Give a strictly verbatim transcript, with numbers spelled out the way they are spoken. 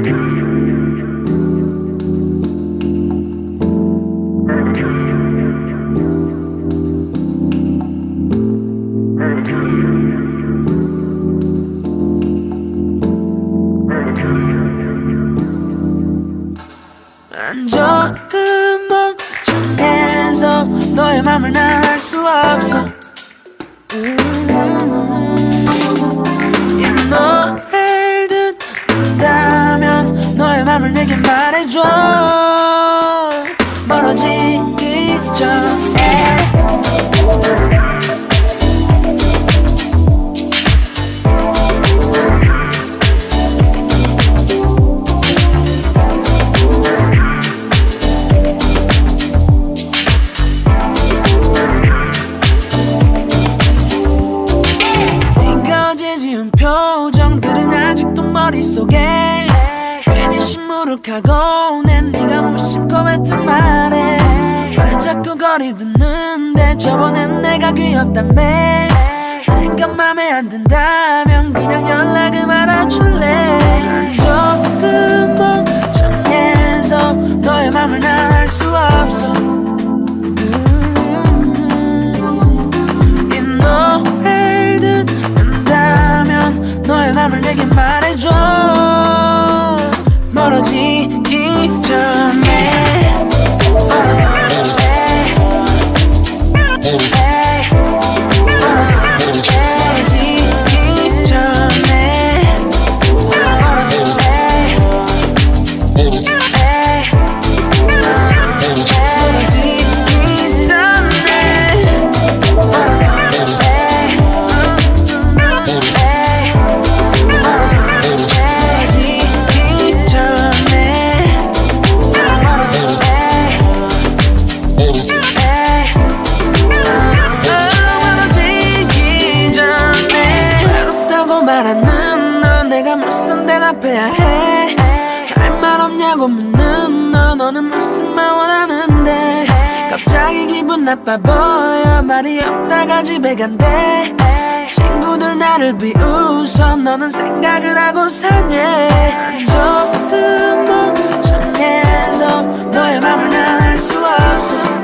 조금 멍청해서 너의 맘을 난 알 수 없어. 음, 이 노래를 듣는다면 너의 맘을 내게 말해줘. 멀어지기 전에 표정들은 아직도 머릿속에 괜히 시무룩하고 낸 네가 무심코 뱉은 말에 왜 자꾸 거리 듣는데 저번엔 내가 귀엽다며. 내가 맘에 안 든다면 그냥 연락을 말아줄래. 조금 멍청해서 너의 맘을 난 알 수 없어. 너의 맘을 내게 말해줘. 멀어지기 전에 멀어지기 전에 말하는 너 내가 무슨 대답해야 해. 할 말 없냐고 묻는 너 너는 무슨 말 원하는데. 갑자기 기분 나빠 보여 말이 없다가 집에 간대. 친구들 나를 비웃어 너는 생각을 하고 사냐. 조금 멍청해서 너의 맘을 난 알 수 없어.